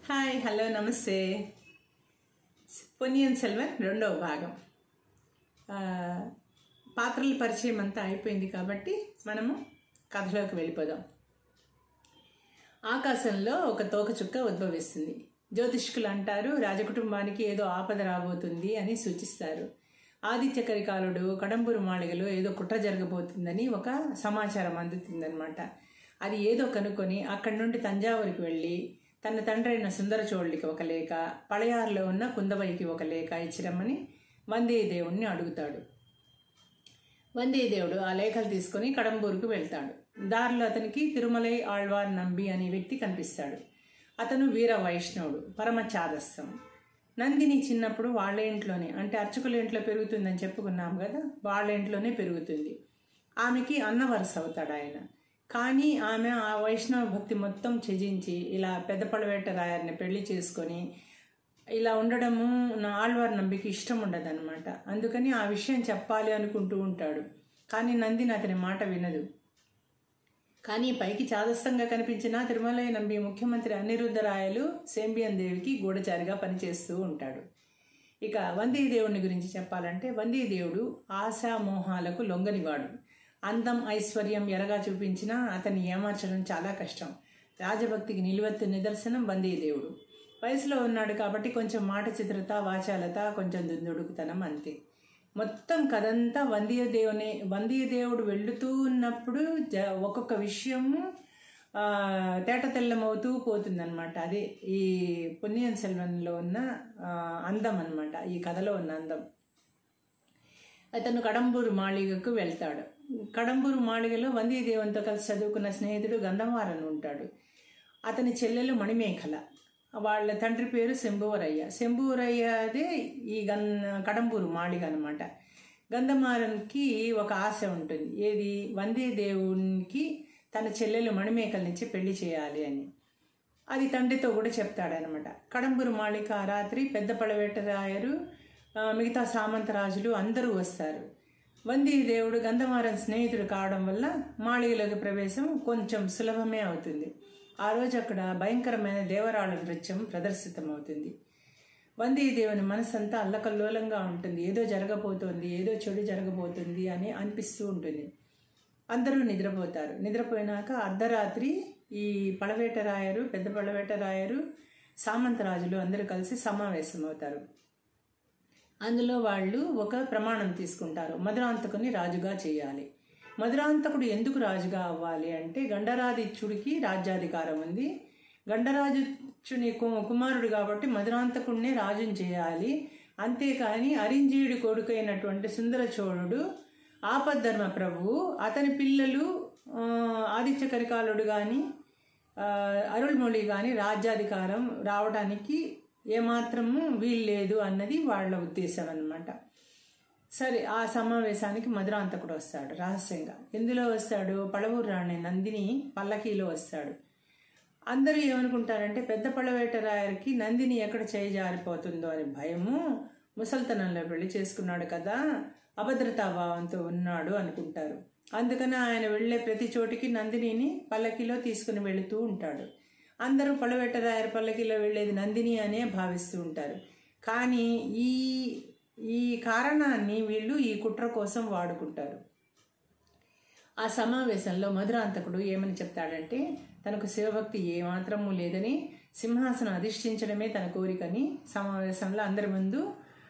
Hi hello నమస్తే. పొన్నియిన్ సెల్వన్ రెండవ భాగం. పాత్రల పరిచయం అంతా అయిపోయింది కాబట్టి మనము కథలోకి వెళ్ళిపోదాం. ఆకాశంలో ఒక తోకచుక్క ఉద్భవిస్తుంది. జ్యోతిష్కులు అంటారు రాజకుటుంబానికి ఏదో ఆపద రాబోతుంది అని సూచిస్తారు. ఆదిత్య కరికాలుడు కడంబూరు మాళిగలో ఏదో కుట్ర జరగబోతుందని ఒక సమాచారం అందుతుందన్నమాట. అది ఏదో కనుక్కొని అక్కడి నుండి తంజావూరుకి వెళ్ళి తన తండ్రి అయిన సుందర చోళుడికి ఒక లేఖ, పళయారులో ఉన్న కుందవైకి ఒక లేఖ ఇచ్చిరమ్మని వందేదేవుణ్ణి అడుగుతాడు. వందేదేవుడు ఆ లేఖలు తీసుకొని కడంబూరుకు వెళ్తాడు. దారిలో అతనికి తిరుమలై ఆళ్వార్ నంబి అనే వ్యక్తి కనిపిస్తాడు. అతను వీర వైష్ణవుడు, పరమ చాదస్తం. నందిని చిన్నప్పుడు వాళ్ళ ఇంట్లోనే, అంటే అర్చకుల ఇంట్లో పెరుగుతుందని చెప్పుకున్నాం కదా, వాళ్ళ ఇంట్లోనే పెరుగుతుంది. ఆమెకి అన్నవరస అవుతాడు ఆయన. కానీ ఆమె ఆ వైష్ణవ భక్తి మొత్తం త్యజించి ఇలా పెద్ద పడవేట రాయర్ని పెళ్లి చేసుకొని ఇలా ఉండడము నా ఆళ్వార్ నంబికి ఇష్టం ఉండదన్నమాట. అందుకని ఆ విషయం చెప్పాలి అనుకుంటూ ఉంటాడు. కానీ నందిని అతని మాట వినదు. కానీ పైకి చాదస్తంగా కనిపించిన తిరుమలై నంబి ముఖ్యమంత్రి అనిరుద్ధరాయలు సేంబియన్ దేవికి గూఢచారిగా పనిచేస్తూ ఉంటాడు. ఇక వందేదేవుని గురించి చెప్పాలంటే వందేదేవుడు ఆశామోహాలకు లొంగనివాడు. అందం ఐశ్వర్యం ఎరగా చూపించినా అతన్ని ఏమార్చడం చాలా కష్టం. రాజభక్తికి నిలువెత్తు నిదర్శనం వందేదేవుడు. వయసులో ఉన్నాడు కాబట్టి కొంచెం మాట చిత్రత, వాచాలత, కొంచెం దుందుడుకుతనం అంతే. మొత్తం కథంతా వందేదేవుడు వెళుతూ ఉన్నప్పుడు ఒక్కొక్క విషయము తేట తెల్లమవుతూ పోతుందన్నమాట. అదే ఈ పొన్నియిన్ సెల్వన్లో ఉన్న అందం అన్నమాట, ఈ కథలో ఉన్న అందం. అతను కడంబూరు మాళిగకు వెళ్తాడు. కడంబూరు మాళిగలో వందేదేవునితో కలిసి చదువుకున్న స్నేహితుడు గంధమారన్ ఉంటాడు. అతని చెల్లెలు మణిమేఖల. వాళ్ళ తండ్రి పేరు శంభువరయ్య. శంభువరయ్యదే ఈ కడంబూరు మాళిగ అనమాట. గంధమారన్కి ఒక ఆశ ఉంటుంది. ఏది? వందేదేవునికి తన చెల్లెలు మణిమేఖలనిచ్చి పెళ్లి చేయాలి అని. అది తండ్రితో కూడా చెప్తాడనమాట. కడంబూరు మాళిక ఆ రాత్రి పెద్ద పడవేట రాయరు, మిగతా సామంతరాజులు అందరూ వస్తారు. వందేదేవుడు గంధమారన్ స్నేహితుడు కావడం వల్ల మాళిగలోకి ప్రవేశం కొంచెం సులభమే అవుతుంది. ఆ రోజు అక్కడ భయంకరమైన దేవరాళ నృత్యం ప్రదర్శితమవుతుంది. వందేదేవుని మనసంతా అల్లకల్లోలంగా ఉంటుంది. ఏదో జరగబోతోంది, ఏదో చెడు జరగబోతుంది అని అనిపిస్తూ ఉంటుంది. అందరూ నిద్రపోతారు. నిద్రపోయినాక అర్ధరాత్రి ఈ పడవేట రాయరు, పెద్ద పడవేట రాయరు, సామంతరాజులు అందరూ కలిసి సమావేశమవుతారు. అందులో వాళ్ళు ఒక ప్రమాణం తీసుకుంటారు. మధురాంతకుని రాజుగా చేయాలి. మధురాంతకుడు ఎందుకు రాజుగా అవ్వాలి అంటే, గండరాదిత్యుడికి రాజ్యాధికారం ఉంది. గండరాజుని కుమారుడు కాబట్టి మధురాంతకుడినే రాజుని చేయాలి. అంతేకాని అరింజీయుడి కొడుకైనటువంటి సుందర చోళుడు ఆపద్ధర్మ ప్రభువు, అతని పిల్లలు ఆదిత్య కరికాలుడు కానీ అరుள்మొళి కానీ రాజ్యాధికారం రావడానికి ఏమాత్రము వీల్లేదు అన్నది వాళ్ళ ఉద్దేశం అన్నమాట. సరే, ఆ సమావేశానికి మధురాంతకుడు వస్తాడు రహస్యంగా. ఎందులో వస్తాడు? పళవూరు రాణి నందిని పల్లకీలో వస్తాడు. అందరూ ఏమనుకుంటారంటే, పెద్ద పడవేట రాయరికి నందిని ఎక్కడ చేయి జారిపోతుందో అని భయము. ముసల్తనంలో పెళ్లి చేసుకున్నాడు కదా, అభద్రతాభావంతో ఉన్నాడు అనుకుంటారు. అందుకని ఆయన వెళ్లే ప్రతి చోటికి నందినిని పల్లకీలో తీసుకుని వెళుతూ ఉంటాడు. అందరూ పడవేట రాయర్ పల్లకీలో వెళ్ళేది నందిని అనే భావిస్తూ ఉంటారు. కానీ ఈ కారణాన్ని వీళ్ళు ఈ కుట్ర కోసం వాడుకుంటారు. ఆ సమావేశంలో మధురాంతకుడు ఏమని చెప్తాడంటే, తనకు శివభక్తి ఏమాత్రము లేదని, సింహాసనం అధిష్ఠించడమే తన కోరికని సమావేశంలో అందరి ముందు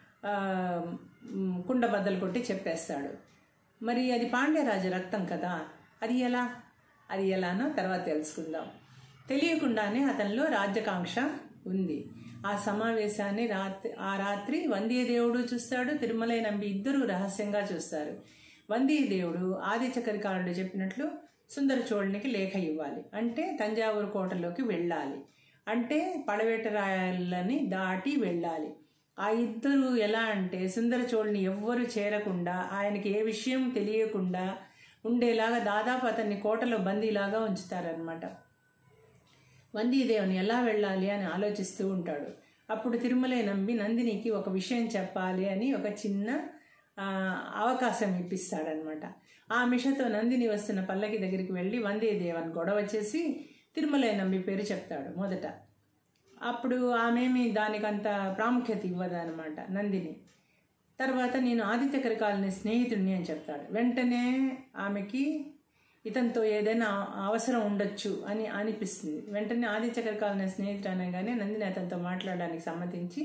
కుండబద్దలు కొట్టి చెప్పేస్తాడు. మరి అది పాండ్యరాజు రక్తం కదా, అది ఎలానో తర్వాత తెలుసుకుందాం. తెలియకుండానే అతనిలో రాజ్యకాంక్ష ఉంది. ఆ సమావేశాన్ని ఆ రాత్రి వందేదేవుడు చూస్తాడు, తిరుమలై నంబి ఇద్దరూ రహస్యంగా చూస్తారు. వందేదేవుడు ఆదిత్య కరికాలుడు చెప్పినట్లు సుందర చోళునికి లేఖ ఇవ్వాలి, అంటే తంజావూరు కోటలోకి వెళ్ళాలి, అంటే పడవేట రాయలని దాటి వెళ్ళాలి. ఆ ఇద్దరు ఎలా అంటే, సుందర చోళుని ఎవ్వరూ చేరకుండా, ఆయనకి ఏ విషయం తెలియకుండా ఉండేలాగా దాదాపు అతన్ని కోటలో బందీలాగా ఉంచుతారనమాట. వందేదేవుని ఎలా వెళ్ళాలి అని ఆలోచిస్తూ ఉంటాడు. అప్పుడు తిరుమలై నంబి నందినికి ఒక విషయం చెప్పాలి అని ఒక చిన్న అవకాశం ఇప్పిస్తాడనమాట. ఆ మిషతో నందిని వస్తున్న పల్లకి దగ్గరికి వెళ్ళి వందేదేవని గొడవ చేసి తిరుమలై నంబి పేరు చెప్తాడు. మొదట అప్పుడు ఆమెమి దానికంత ప్రాముఖ్యత ఇవ్వదనమాట నందిని. తర్వాత నేను ఆదిత్య కరికాలని స్నేహితుడిని అని చెప్తాడు. వెంటనే ఆమెకి ఇతనితో ఏదైనా అవసరం ఉండొచ్చు అని అనిపిస్తుంది. వెంటనే ఆదిత్య కరికాలని స్నేహితుడు అనగానే నందిని అతనితో మాట్లాడడానికి సమ్మతించి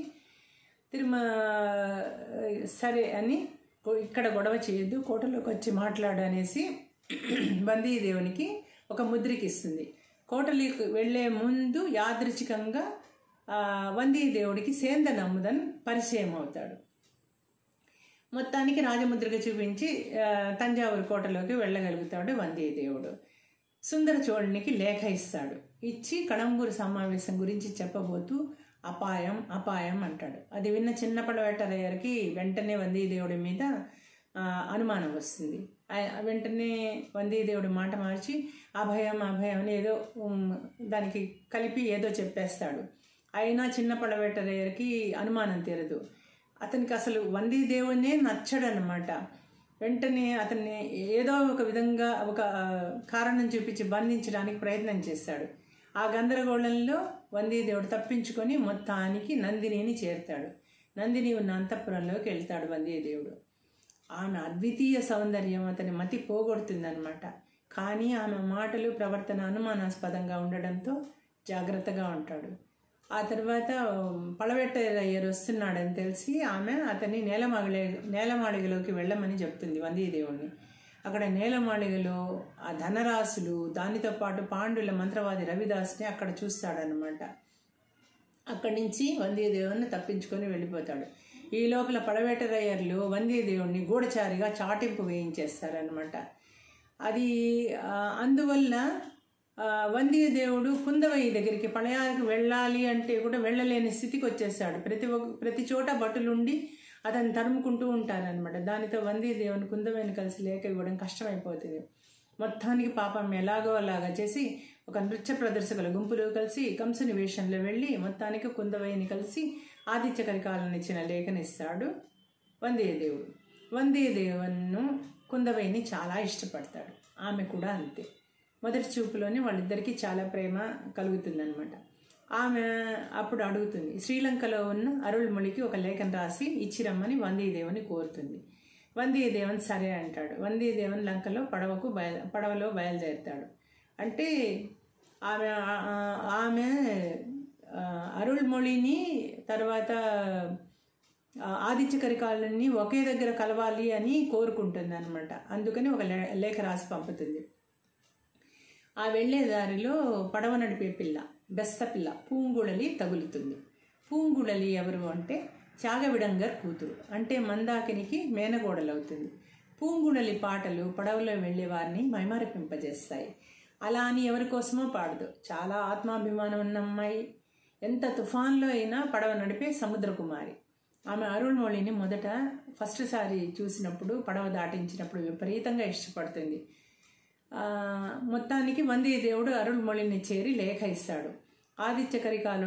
సరే అని ఇక్కడ గొడవ చేయొద్దు, కోటలోకి వచ్చి మాట్లాడు అనేసి వందీదేవునికి ఒక ముద్రికి ఇస్తుంది. కోటలోకి వెళ్లే ముందు యాదృచ్ఛికంగా వందీదేవుడికి సేందన్ అముదన్ పరిచయం అవుతాడు. మొత్తానికి రాజముద్రిక చూపించి తంజావూరు కోటలోకి వెళ్ళగలుగుతాడు వందీదేవుడు. సుందర చోళునికి లేఖ ఇస్తాడు. ఇచ్చి కడంబూరు సమావేశం గురించి చెప్పబోతూ అపాయం అపాయం అంటాడు. అది విన్న చిన్న పడవేటరయ్యకి వెంటనే వందీదేవుడి మీద అనుమానం వస్తుంది. వెంటనే వందీదేవుడి మాట మార్చి అభయం అభయం అని ఏదో దానికి కలిపి ఏదో చెప్పేస్తాడు. అయినా చిన్న పడవేటరయ్యకి అనుమానం తీరదు. అతనికి అసలు వందీదేవునే నచ్చడనమాట. వెంటనే అతన్ని ఏదో ఒక విధంగా ఒక కారణం చూపించి బంధించడానికి ప్రయత్నం చేస్తాడు. ఆ గందరగోళంలో వందీదేవుడు తప్పించుకొని మొత్తానికి నందినిని చేరుతాడు. నందిని ఉన్న అంతఃపురంలోకి వెళ్తాడు వందీదేవుడు. ఆమె అద్వితీయ సౌందర్యం అతని మతి పోగొడుతుందన్నమాట. కానీ ఆమె మాటలు ప్రవర్తన అనుమానాస్పదంగా ఉండడంతో జాగ్రత్తగా ఉంటాడు. ఆ తర్వాత పడవేటరయ్యర్ వస్తున్నాడని తెలిసి ఆమె అతన్ని నేలమాళిగలోకి వెళ్ళమని చెప్తుంది వందీదేవుడిని. అక్కడ నేలమాళిగలో ఆ ధనరాశులు, దానితో పాటు పాండుల మంత్రవాది రవిదాస్ని అక్కడ చూస్తాడనమాట. అక్కడి నుంచి వందీదేవుని తప్పించుకొని వెళ్ళిపోతాడు. ఈ లోపల పడవేటరయ్యర్లు వందీదేవుడిని గూఢచారిగా చాటింపు వేయించేస్తారనమాట. అది అందువల్ల వందీదేవుడు కుందవయ్య దగ్గరికి పళయానికి వెళ్ళాలి అంటే కూడా వెళ్ళలేని స్థితికి వచ్చేస్తాడు. ప్రతి చోట భటులుండి అతన్ని తరుముకుంటూ ఉంటారనమాట. దానితో వందీదేవుని కుందవయ్యని కలిసి లేఖ ఇవ్వడం కష్టమైపోతుంది. మొత్తానికి పాపం ఎలాగో అలాగా చేసి ఒక నృత్య ప్రదర్శకుల గుంపులో కలిసి కంసుని వేషంలో వెళ్ళి మొత్తానికి కుందవయ్యని కలిసి ఆదిత్య కరికాలను ఇచ్చిన లేఖనిస్తాడు వందీదేవుడు. వందీదేవును కుందవయ్యని చాలా ఇష్టపడతాడు. ఆమె కూడా అంతే. మొదటి చూపులోనే వాళ్ళిద్దరికీ చాలా ప్రేమ కలుగుతుందనమాట. ఆమె అప్పుడు అడుగుతుంది. శ్రీలంకలో ఉన్న అరుళ్మొళికి ఒక లేఖను రాసి ఇచ్చిరమ్మని వందీదేవుని కోరుతుంది. వందీదేవన్ సరే అంటాడు. వందీదేవన్ లంకలో పడవలో బయలుదేరుతాడు. అంటే ఆమె అరుళ్మొళిని తర్వాత ఆదిత్య కరికాలని ఒకే దగ్గర కలవాలి అని కోరుకుంటుంది అనమాట. అందుకని ఒక లేఖ రాసి పంపుతుంది. ఆ వెళ్లే దారిలో పడవ నడిపే పిల్ల, బెస్తపిల్ల పూంగుళలి తగులుతుంది. పూంగుళలి ఎవరు అంటే త్యాగవిడంగర్ కూతురు, అంటే మందాకినికి మేనగోడలవుతుంది. పూంగుళలి పాటలు పడవలో వెళ్లే వారిని మైమరిపింపజేస్తాయి. అలా అని ఎవరి కోసమో పాడదు. చాలా ఆత్మాభిమానం ఉన్న అమ్మాయి. ఎంత తుఫాన్లో అయినా పడవ నడిపే సముద్రకుమారి. ఆమె అరుళ్మొళిని మొదట ఫస్ట్ సారి చూసినప్పుడు, పడవ దాటించినప్పుడు విపరీతంగా ఇష్టపడుతుంది. మొత్తానికి వందీదేవుడు అరుళ్మొళిని చేరి లేఖ ఇస్తాడు. ఆదిత్య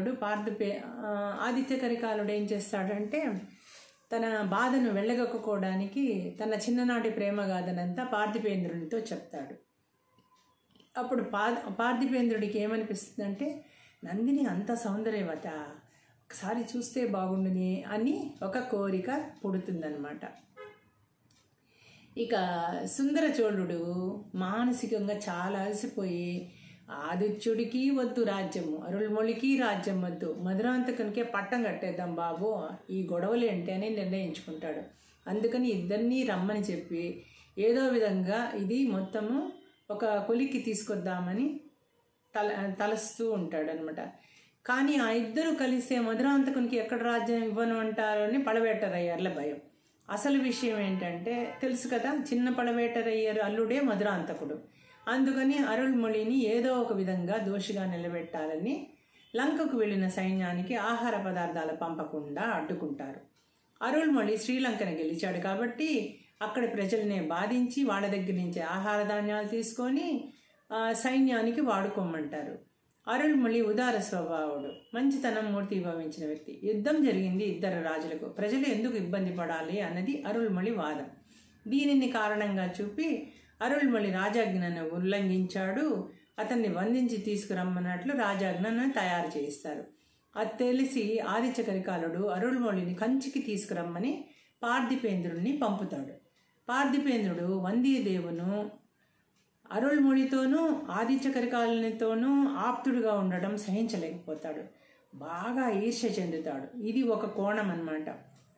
కరికాలుడు ఏం చేస్తాడంటే తన బాధను వెళ్ళగక్కుకోవడానికి తన చిన్ననాటి ప్రేమగాథనంతా పార్థిపేంద్రునితో చెప్తాడు. అప్పుడు పార్థిపేంద్రుడికి ఏమనిపిస్తుందంటే నందిని అంత సౌందర్యవత, ఒకసారి చూస్తే బాగుండుని అని ఒక కోరిక పుడుతుందన్నమాట. ఇక సుందర చోళుడు మానసికంగా చాలా అలసిపోయి ఆదిత్యుడికి వద్దు రాజ్యము, అరుళ్మొళికి రాజ్యం వద్దు, మధురాంతకునికే పట్టం కట్టేద్దాం బాబు, ఈ గొడవలేంటి అని నిర్ణయించుకుంటాడు. అందుకని ఇద్దరినీ రమ్మని చెప్పి ఏదో విధంగా ఇది మొత్తము ఒక కొలిక్కి తీసుకొద్దామని తలస్తూ ఉంటాడు అనమాట. కానీ ఆ ఇద్దరు కలిస్తే మధురాంతకునికి ఎక్కడ రాజ్యం ఇవ్వను అంటారు అని పడవేటరయ్యర్ల భయం. అసలు విషయం ఏంటంటే తెలుసు కదా, చిన్న పడవేటరయ్యర్ అల్లుడే మధురాంతకుడు. అందుకని అరుళ్మొళిని ఏదో ఒక విధంగా దోషిగా నిలబెట్టాలని లంకకు వెళ్ళిన సైన్యానికి ఆహార పదార్థాలు పంపకుండా అడ్డుకుంటారు. అరుళ్మొళి శ్రీలంకను గెలిచాడు కాబట్టి అక్కడి ప్రజలనే బాధించి వాళ్ళ దగ్గర నుంచి ఆహార ధాన్యాలు తీసుకొని సైన్యానికి వాడుకోమంటారు. అరుళ్మొళి ఉదార స్వభావుడు, మంచితనం మూర్తిభవించిన వ్యక్తి. యుద్ధం జరిగింది ఇద్దరు రాజులకు, ప్రజలు ఎందుకు ఇబ్బంది పడాలి అన్నది అరుళ్మొళి వాదం. దీనిని కారణంగా చూపి అరుళ్మొళి రాజాజ్ఞను ఉల్లంఘించాడు. అతన్ని బంధించి తీసుకురమ్మన్నట్లు రాజాజ్ఞను తయారు చేయిస్తారు. అది తెలిసి ఆదిత్య కరికాలుడు అరుள்మొళిని కంచికి తీసుకురమ్మని పార్థిపేంద్రుడిని పంపుతాడు. పార్థిపేంద్రుడు వందియదేవును అరుள்మొళితోనూ ఆదిత్య కరికాలునితోనూ ఆప్తుడుగా ఉండడం సహించలేకపోతాడు. బాగా ఈర్ష్య చెందుతాడు. ఇది ఒక కోణం అన్నమాట.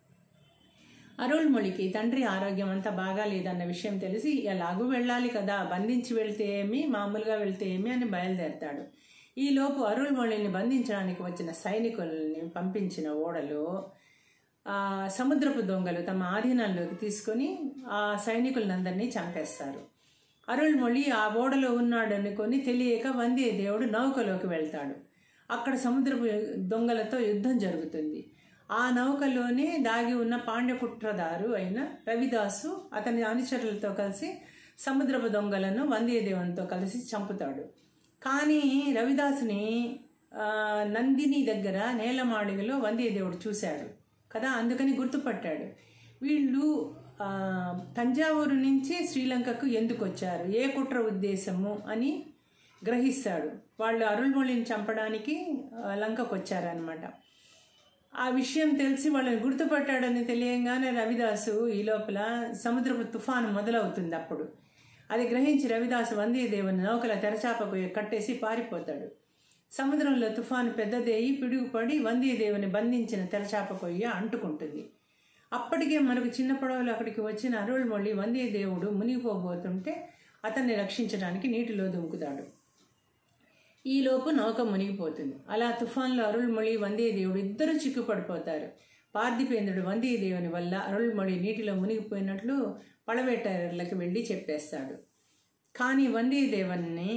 అరుள்మొళికి తండ్రి ఆరోగ్యం అంతా బాగా లేదన్న విషయం తెలిసి ఎలాగూ వెళ్ళాలి కదా, బంధించి వెళ్తే ఏమి, మామూలుగా వెళ్తే ఏమి అని బయలుదేరతాడు. ఈలోపు అరుள்మొళిని బంధించడానికి వచ్చిన సైనికుల్ని పంపించిన ఓడలో సముద్రపు దొంగలు తమ ఆధీనంలోకి తీసుకొని ఆ సైనికులందరినీ చంపేస్తారు. అరుள்మొళి ఆ ఓడలో ఉన్నాడనుకొని తెలియక వందియదేవుడు నౌకలోకి వెళ్తాడు. అక్కడ సముద్రపు దొంగలతో యుద్ధం జరుగుతుంది. ఆ నౌకలోనే దాగి ఉన్న పాండ్యకుట్రదారు అయిన రవిదాసు అతని అనుచరులతో కలిసి సముద్రపు దొంగలను వందియదేవునితో కలిసి చంపుతాడు. కానీ రవిదాసుని నందిని దగ్గర నేలమాళిగలో వందియదేవుడు చూశాడు కదా, అందుకని గుర్తుపట్టాడు. వీళ్ళు తంజావూరు నుంచి శ్రీలంకకు ఎందుకు వచ్చారు, ఏ కుట్ర ఉద్దేశము అని గ్రహిస్తాడు. వాళ్ళు అరుள்మొళిని చంపడానికి లంకకు వచ్చారనమాట. ఆ విషయం తెలిసి వాళ్ళని గుర్తుపట్టాడని తెలియంగానే రవిదాసు ఈ లోపల సముద్రపు తుఫాను మొదలవుతుంది. అప్పుడు అది గ్రహించి రవిదాసు వందియదేవుని నౌకల తెరచాపకు కట్టేసి పారిపోతాడు. సముద్రంలో తుఫాను పెద్దదేయి పిడుగుపడి వందియదేవుని బంధించిన తెరచాప కొయ్య అంటుకుంటుంది. అప్పటికే మనకు చిన్న పడవలు అక్కడికి వచ్చిన అరుள்మొళి వందియదేవుడు మునిగిపోబోతుంటే అతన్ని రక్షించడానికి నీటిలో దుముకుతాడు. ఈలోపు నౌక మునిగిపోతుంది. అలా తుఫాన్లో అరుள்మొళి వందియదేవుడు ఇద్దరు చిక్కుపడిపోతారు. పార్థిపేంద్రుడు వందియదేవుని వల్ల అరుள்మొళి నీటిలో మునిగిపోయినట్లు పడవేటర్లకు వెళ్ళి చెప్పేస్తాడు. కానీ వందియదేవుని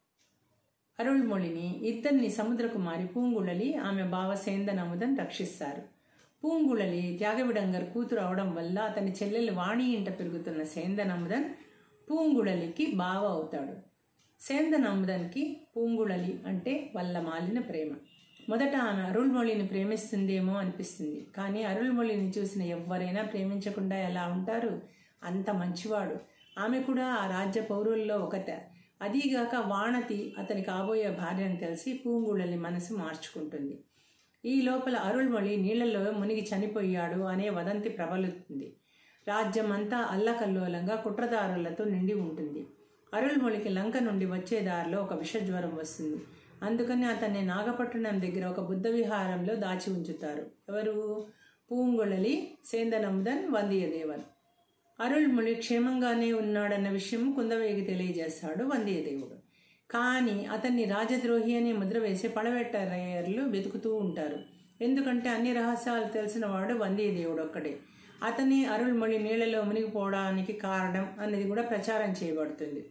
అరుள்మొళిని ఇద్దరిని సముద్రకుమారి పూంగుళలి ఆమె బావ సేందనముదన్ రక్షిస్తారు. పూంగుళలి త్యాగవిడంగర్ కూతురు అవడం వల్ల అతని చెల్లెలు వాణి ఇంట పెరుగుతున్న సేందనముదన్ పూంగుళలికి బావ అవుతాడు. సేందనముదన్కి పూంగుళలి అంటే వల్ల మాలిన ప్రేమ. మొదట ఆమె అరుள்మొళిని ప్రేమిస్తుందేమో అనిపిస్తుంది. కానీ అరుள்మొళిని చూసిన ఎవ్వరైనా ప్రేమించకుండా ఎలా ఉంటారు? అంత మంచివాడు. ఆమె కూడా ఆ రాజ్య పౌరుల్లో ఒకట. అదీగాక వాణతి అతని కాబోయే భార్యను తెలిసి పూంగుళలి మనసు మార్చుకుంటుంది. ఈ లోపల అరుள்మొళి నీళ్లలో మునిగి చనిపోయాడు అనే వదంతి ప్రబలుతుంది. రాజ్యం అంతా అల్లకల్లోలంగా కుట్రదారులతో నిండి ఉంటుంది. అరుள்మొళికి లంక నుండి వచ్చే దారిలో ఒక విషజ్వరం వస్తుంది. అందుకని అతన్ని నాగపట్టణం దగ్గర ఒక బుద్ధ విహారంలో దాచి ఉంచుతారు. ఎవరు? పూంగుళలి, సేందనముదన్, వందియదేవన్. అరుள்మొళి క్షేమంగానే ఉన్నాడన్న విషయం కుందవేయికి తెలియజేస్తాడు వందియదేవుడు. కానీ అతన్ని రాజద్రోహి అని ముద్ర వేసి పడవేటరయ్యర్లు వెతుకుతూ ఉంటారు. ఎందుకంటే అన్ని రహస్యాలు తెలిసిన వాడు వందియదేవుడు ఒక్కడే. అతని అరుள்మొళి నీళ్లలో మునిగిపోవడానికి కారణం అనేది కూడా ప్రచారం చేయబడుతుంది.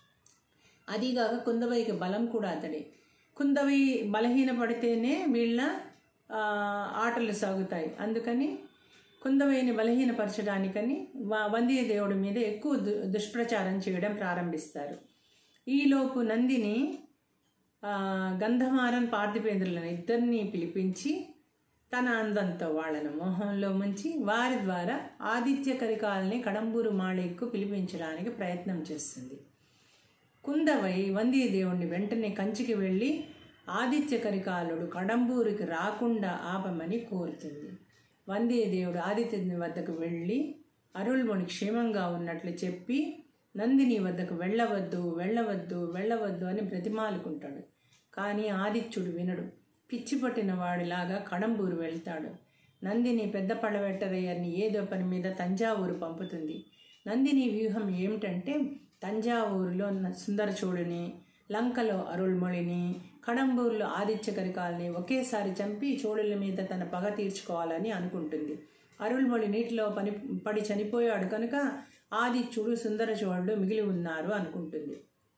అదీగాక కుందవైకి బలం కూడా అతడే. కుందవై బలహీనపడితేనే వీళ్ళ ఆటలు సాగుతాయి. అందుకని కుందవైని బలహీనపరచడానికని వందియదేవుడి మీద ఎక్కువ దుష్ప్రచారం చేయడం ప్రారంభిస్తారు. ఈలోపు నందిని గంధమారన్ పార్థిపేంద్రులను ఇద్దరిని పిలిపించి తన అందంతో వాళ్లను మోహంలో ముంచి వారి ద్వారా ఆదిత్య కరికాలని కడంబూరు మాళిక్కు పిలిపించడానికి ప్రయత్నం చేస్తుంది. కుందవై వందియదేవుడిని వెంటనే కంచికి వెళ్ళి ఆదిత్య కరికాలుడు కడంబూరికి రాకుండా ఆపమని కోరుతుంది. వందియదేవుడు ఆదిత్యుని వద్దకు వెళ్ళి అరుள்మొళి క్షేమంగా ఉన్నట్లు చెప్పి నందిని వద్దకు వెళ్ళవద్దు వెళ్ళవద్దు వెళ్ళవద్దు అని బ్రతిమాలుకుంటాడు. కానీ ఆదిత్యుడు వినడు. పిచ్చి పట్టిన వాడిలాగా కడంబూరు వెళ్తాడు. నందిని పెద్ద పడవేటరయ్యర్ని ఏదో పని మీద తంజావూరు పంపుతుంది. నందిని వ్యూహం ఏమిటంటే తంజావూరులో సుందరచూడుని, లంకలో అరుள்మొళిని, కడంబూరులో ఆదిత్య కరికాలని ఒకేసారి చంపి చోళుల మీద తన పగ తీర్చుకోవాలని అనుకుంటుంది. అరుள்మొళి నీటిలో పడి చనిపోయాడు కనుక ఆదిత్యుడు సుందరచోళుడు మిగిలి ఉన్నారు అనుకుంటుంది.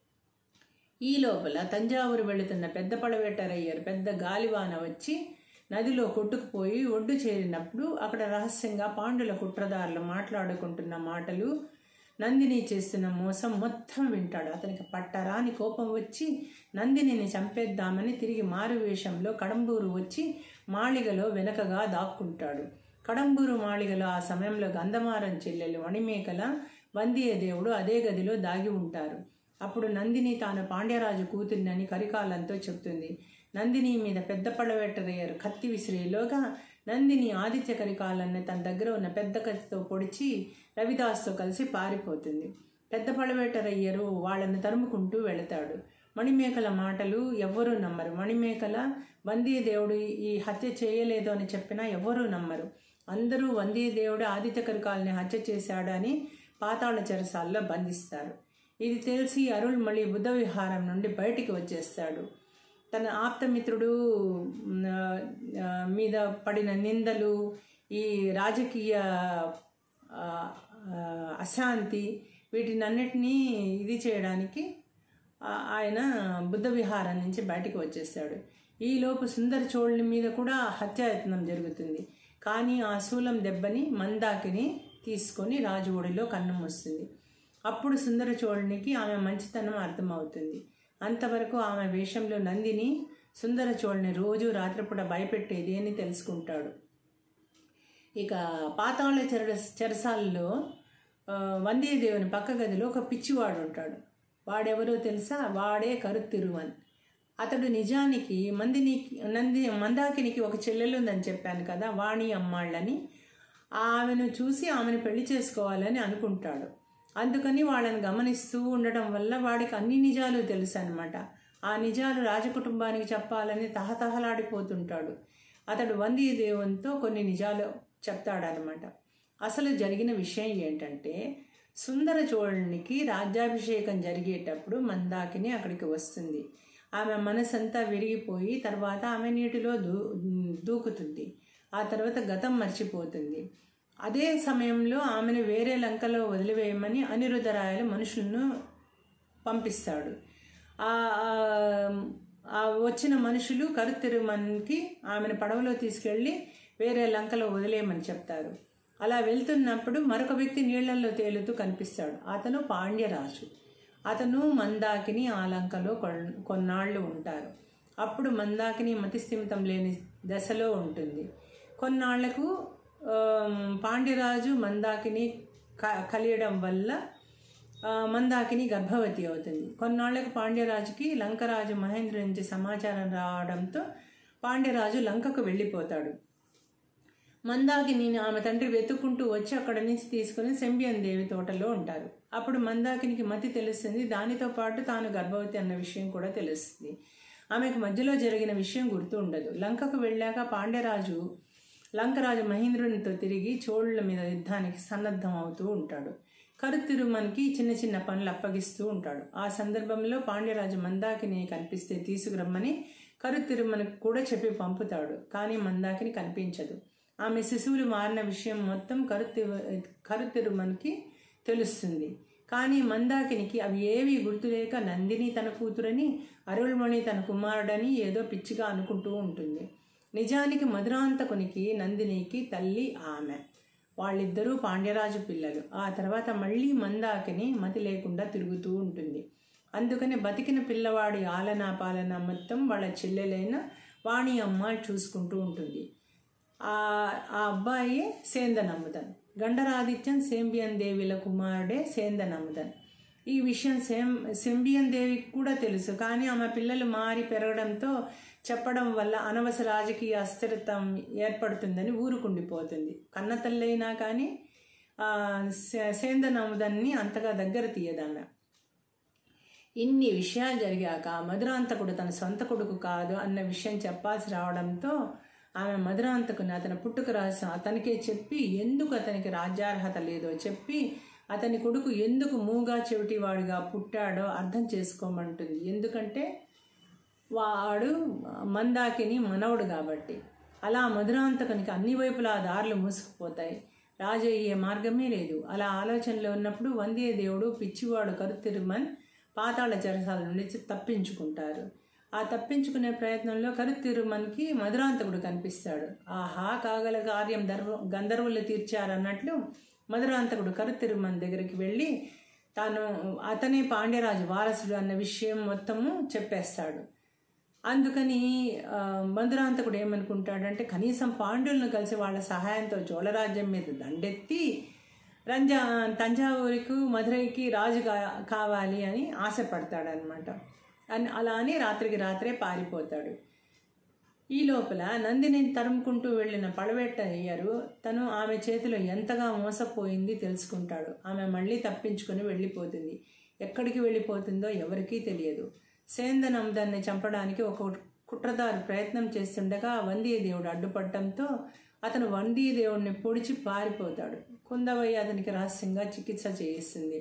ఈ లోపల తంజావూరు వెళుతున్న పెద్ద పడవేటరయ్యర్ పెద్ద గాలివాన వచ్చి నదిలో కొట్టుకుపోయి ఒడ్డు చేరినప్పుడు అక్కడ రహస్యంగా పాండుల కుట్రదారులు మాట్లాడుకుంటున్న మాటలు, నందిని చేస్తున్న మోసం మొత్తం వింటాడు. అతనికి పట్టరాని కోపం వచ్చి నందినిని చంపేద్దామని తిరిగి మారువేషంలో కడంబూరు వచ్చి మాళిగలో వెనకగా దాక్కుంటాడు. కడంబూరు మాళిగలో ఆ సమయంలో గంధమారం చెల్లెలు మణిమేకల, వందియదేవుడు అదే గదిలో దాగి ఉంటారు. అప్పుడు నందిని తాను పాండ్యరాజు కూతురినని కరికాలంతో చెప్తుంది. నందిని మీద పెద్ద పడవేటరయ్యారు కత్తి విసిరేలోగా నందిని ఆదిత్య కరికాలన్ని తన దగ్గర ఉన్న పెద్ద కత్తితో పొడిచి రవిదాస్తో కలిసి పారిపోతుంది. పెద్ద పడవేటరయ్యరు వాళ్ళని తరుముకుంటూ వెళతాడు. మణిమేకల మాటలు ఎవ్వరూ నమ్మరు. మణిమేకల వందియదేవుడు ఈ హత్య చేయలేదు అని చెప్పినా ఎవ్వరూ నమ్మరు. అందరూ వందియదేవుడు ఆదిత్య కరికాలని హత్య చేశాడని పాతాళ చెరసాల్లో బంధిస్తారు. ఇది తెలిసి అరుళ్మొళి బుద్ధ విహారం నుండి బయటికి వచ్చేస్తాడు. తన ఆప్తమిత్రుడు మీద పడిన నిందలు, ఈ రాజకీయ అశాంతి, వీటినన్నిటినీ ఇది చేయడానికి ఆయన బుద్ధ విహారం నుంచి బయటికి వచ్చేస్తాడు. ఈలోపు సుందర చోళుని మీద కూడా హత్యాయత్నం జరుగుతుంది. కానీ ఆ శూలం దెబ్బని మందాకిని తీసుకొని రాజు ఒడిలో కన్నుమూస్తుంది. అప్పుడు సుందర చోళునికి ఆమె మంచితనం అర్థమవుతుంది. అంతవరకు ఆమె వేషంలో నందిని సుందర చోళుని రోజు రాత్రిపూట భయపెట్టేది అని తెలుసుకుంటాడు. ఇక పాతాళ చెరసాలలో వందియదేవుని పక్క గదిలో ఒక పిచ్చివాడు ఉంటాడు. వాడెవరో తెలుసా? వాడే కరుత్తిరువన్. అతడు నిజానికి మందాకినికి ఒక చెల్లెలు ఉందని చెప్పాను కదా, వాణి అమ్మాళ్ళని. ఆమెను చూసి ఆమెను పెళ్లి చేసుకోవాలని అనుకుంటాడు. అందుకని వాళ్ళని గమనిస్తూ ఉండటం వల్ల వాడికి అన్ని నిజాలు తెలుసు అనమాట. ఆ నిజాలు రాజకుటుంబానికి చెప్పాలని తహతహలాడిపోతుంటాడు. అతడు వందియదేవునితో కొన్ని నిజాలు చెప్తాడనమాట. అసలు జరిగిన విషయం ఏంటంటే, సుందర చోళునికి రాజ్యాభిషేకం జరిగేటప్పుడు మందాకిని అక్కడికి వస్తుంది. ఆమె మనసంతా విరిగిపోయి తర్వాత ఆమె నీటిలో దూకుతుంది. ఆ తర్వాత గతం మర్చిపోతుంది. అదే సమయంలో ఆమెను వేరే లంకలో వదిలివేయమని అనిరుద్ధరాయలు మనుషులను పంపిస్తాడు. వచ్చిన మనుషులు కరుత్తిరుమన్కి ఆమెను పడవలో తీసుకెళ్ళి వేరే లంకలో వదిలేయమని చెప్తారు. అలా వెళ్తున్నప్పుడు మరొక వ్యక్తి నీళ్లలో తేలుతూ కనిపిస్తాడు. అతను పాండ్యరాజు. అతను మందాకిని ఆ లంకలో కొన్నాళ్ళు ఉంటారు. అప్పుడు మందాకిని మతిస్థిమితం లేని దశలో ఉంటుంది. కొన్నాళ్లకు పాండ్యరాజు మందాకిని కలియడం వల్ల మందాకిని గర్భవతి అవుతుంది. కొన్నాళ్లకు పాండ్యరాజుకి లంకరాజు మహేంద్ర నుంచి సమాచారం రావడంతో పాండ్యరాజు లంకకు వెళ్ళిపోతాడు. మందాకిని ఆమె తండ్రి వెతుక్కుంటూ వచ్చి అక్కడ నుంచి తీసుకుని సెంబియన్ దేవి తోటలో ఉంటారు. అప్పుడు మందాకినికి మతి తెలుస్తుంది. దానితో పాటు తాను గర్భవతి అన్న విషయం కూడా తెలుస్తుంది. ఆమెకు మధ్యలో జరిగిన విషయం గుర్తు ఉండదు. లంకకు వెళ్ళాక పాండ్యరాజు లంకరాజు మహేంద్రునితో తిరిగి చోళుల మీద యుద్ధానికి సన్నద్ధం అవుతూ ఉంటాడు. కరుత్తిరుమన్కి చిన్న చిన్న పనులు అప్పగిస్తూ ఉంటాడు. ఆ సందర్భంలో పాండ్యరాజు మందాకిని కనిపిస్తే తీసుకురమ్మని కరుత్తిరుమన్కి కూడా చెప్పి పంపుతాడు. కానీ మందాకిని కనిపించదు. ఆమె శిశువులు మారిన విషయం మొత్తం కరుత్తిరుమన్కి తెలుస్తుంది. కానీ మందాకినికి అవి ఏవి గుర్తులేక నందిని తన కూతురని, అరుళ్మొళి తన కుమారుడని ఏదో పిచ్చిగా అనుకుంటూ ఉంటుంది. నిజానికి మధురాంతకునికి నందినికి తల్లి ఆమె. వాళ్ళిద్దరూ పాండ్యరాజు పిల్లలు. ఆ తర్వాత మళ్ళీ మందాకిని మతి లేకుండా తిరుగుతూ ఉంటుంది. అందుకని బతికిన పిల్లవాడి ఆలనా పాలన మొత్తం వాళ్ళ చెల్లెలైన వాణి అమ్మ చూసుకుంటూ ఉంటుంది. ఆ అబ్బాయి సేందనమ్ముదన్. గండరాదిత్యన్ సెంబియన్ దేవిల కుమారుడే సేందనమ్ముదన్. ఈ విషయం సెంబియన్ దేవికి కూడా తెలుసు. కానీ ఆమె పిల్లలు మారి పెరగడంతో చెప్పడం వల్ల అనవసర రాజకీయ అస్థిరత్వం ఏర్పడుతుందని ఊరుకుండిపోతుంది. కన్నతల్లైనా కానీ సేందనమ్ముదన్ని అంతగా దగ్గర తీయదామె. ఇన్ని విషయాలు జరిగాక మధురాంతకుడు తన సొంత కొడుకు కాదు అన్న విషయం చెప్పాల్సి రావడంతో ఆమె మధురాంతకుని అతని పుట్టుక రహస్యం అతనికే చెప్పి, ఎందుకు అతనికి రాజ్యార్హత లేదో చెప్పి, అతని కొడుకు ఎందుకు మూగా చెవిటివాడిగా పుట్టాడో అర్థం చేసుకోమంటుంది. ఎందుకంటే వాడు మందాకిని మనవడు కాబట్టి. అలా మధురాంతకునికి అన్ని వైపులా దారులు మూసుకుపోతాయి. రాజు అయ్యే మార్గమే లేదు. అలా ఆలోచనలో ఉన్నప్పుడు వందియదేవుడు పిచ్చివాడు కరుత్తిరుమన్ పాతాళ చెరసాల నుండి తప్పించుకుంటారు. ఆ తప్పించుకునే ప్రయత్నంలో కరుత్తిరుమన్కి మధురాంతకుడు కనిపిస్తాడు. ఆహా, కాగల కార్యం గంధర్వులు తీర్చారన్నట్లు మధురాంతకుడు కరుత్తిరుమన్ దగ్గరికి వెళ్ళి అతనే పాండ్యరాజు వారసుడు అన్న విషయం మొత్తము చెప్పేస్తాడు. అందుకని మధురాంతకుడు ఏమనుకుంటాడంటే, కనీసం పాండ్యులను కలిసి వాళ్ళ సహాయంతో చోళరాజ్యం మీద దండెత్తి తంజావూరుకు మధురైకి రాజు కావాలి అని ఆశపడతాడనమాట. అలా అని రాత్రికి రాత్రే పారిపోతాడు. ఈ లోపల నందిని తరుముకుంటూ వెళ్ళిన పడవేటయ్యరు తను ఆమె చేతిలో ఎంతగా మోసపోయింది తెలుసుకుంటాడు. ఆమె మళ్ళీ తప్పించుకొని వెళ్ళిపోతుంది. ఎక్కడికి వెళ్ళిపోతుందో ఎవరికీ తెలియదు. సేందనముదాన్ని చంపడానికి ఒక కుట్రదారు ప్రయత్నం చేస్తుండగా వందియదేవుడు అడ్డుపడటంతో అతను వందియదేవుడిని పొడిచి పారిపోతాడు. కుందవయ్య అతనికి రహస్యంగా చికిత్స చేయిస్తుంది.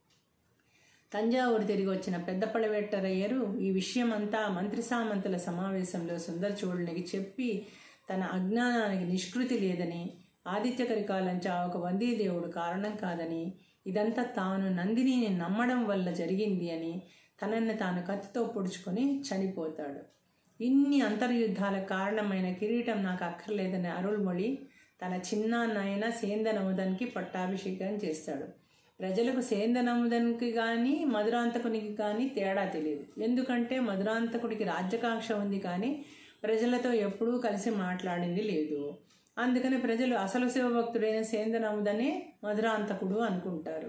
తంజావూరు తిరిగి వచ్చిన పెద్ద పడవేటరయ్యరు ఈ విషయమంతా మంత్రి సామంతుల సమావేశంలో సుందరచూడునికి చెప్పి తన అజ్ఞానానికి నిష్కృతి లేదని, ఆదిత్య కరికాలం చావుకు వందియదేవుడు కారణం కాదని, ఇదంతా తాను నందినిని నమ్మడం వల్ల జరిగింది అని తనని తాను కత్తితో పొడుచుకొని చనిపోతాడు. ఇన్ని అంతర్యుద్ధాలకు కారణమైన కిరీటం నాకు అక్కర్లేదని అరుள்మొళి తన చిన్నాన్నైన సేందనముదన్కి పట్టాభిషేకం చేస్తాడు. ప్రజలకు సేందనముదన్కి కానీ మధురాంతకునికి కానీ తేడా తెలియదు. ఎందుకంటే మధురాంతకుడికి రాజ్యకాంక్ష ఉంది కానీ ప్రజలతో ఎప్పుడూ కలిసి మాట్లాడింది లేదు. అందుకని ప్రజలు అసలు శివభక్తుడైన సేందనముదనే మధురాంతకుడు అనుకుంటారు.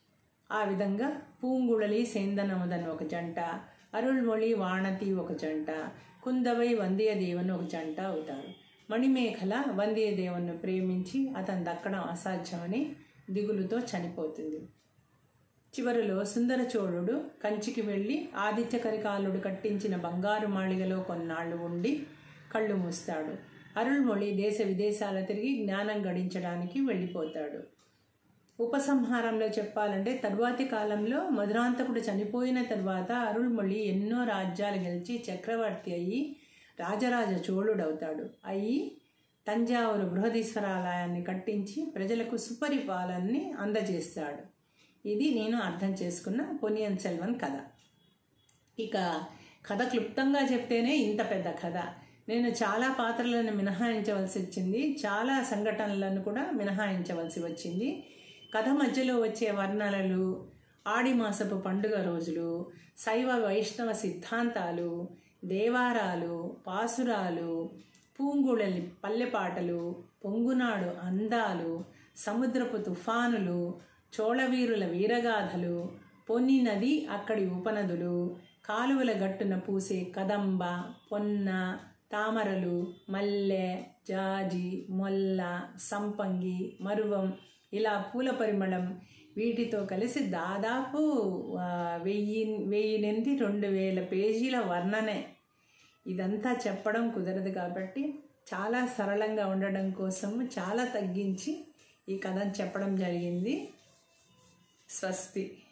ఆ విధంగా పూంగుళలి సేందనముదన్ ఒక జంట, అరుள்మొళి వాణతి ఒక జంట, కుందవై వందియదేవన్ ఒక జంట అవుతారు. మణిమేఖల వందియదేవన్ను ప్రేమించి అతను దక్కడం అసాధ్యమని దిగులుతో చనిపోతుంది. చివరిలో సుందరచోళుడు కంచికి వెళ్ళి ఆదిత్య కరికాలుడు కట్టించిన బంగారు మాళిగలో కొన్నాళ్ళు ఉండి కళ్ళు మూస్తాడు. అరుள்మొళి దేశ విదేశాల తిరిగి జ్ఞానం గడించడానికి వెళ్ళిపోతాడు. ఉపసంహారంలో చెప్పాలంటే తరువాతి కాలంలో మధురాంతకుడు చనిపోయిన తర్వాత అరుள்మొళి ఎన్నో రాజ్యాలు గెలిచి చక్రవర్తి అయ్యి రాజరాజ చోళుడవుతాడు. అయ్యి తంజావూరు బృహదీశ్వరాలయాన్ని కట్టించి ప్రజలకు సుపరిపాలనని అందజేస్తాడు. ఇది నేను అర్థం చేసుకున్న పొన్నియిన్ సెల్వన్ కథ. ఇక కథ క్లుప్తంగా చెప్తేనే ఇంత పెద్ద కథ. నేను చాలా పాత్రలను మినహాయించవలసి వచ్చింది, చాలా సంఘటనలను కూడా మినహాయించవలసి వచ్చింది. కథ మధ్యలో వచ్చే వర్ణనలు, ఆడిమాసపు పండుగ రోజులు, శైవ వైష్ణవ సిద్ధాంతాలు, దేవారాలు, పాసురాలు, పూంగుళలి పల్లెపాటలు, పొంగునాడు అందాలు, సముద్రపు తుఫానులు, చోళవీరుల వీరగాథలు, పొన్ని నది అక్కడి ఉపనదులు, కాలువల గట్టున పూసే కదంబ, పొన్న, తామరలు, మల్లె, జాజి, మొల్ల, సంపంగి, మరువం, ఇలా పూల పరిమళం, వీటితో కలిసి దాదాపు 1000 నుండి 2000 పేజీల వర్ణనే. ఇదంతా చెప్పడం కుదరదు కాబట్టి చాలా సరళంగా ఉండడం కోసం చాలా తగ్గించి ఈ కథను చెప్పడం జరిగింది. స్వస్తి.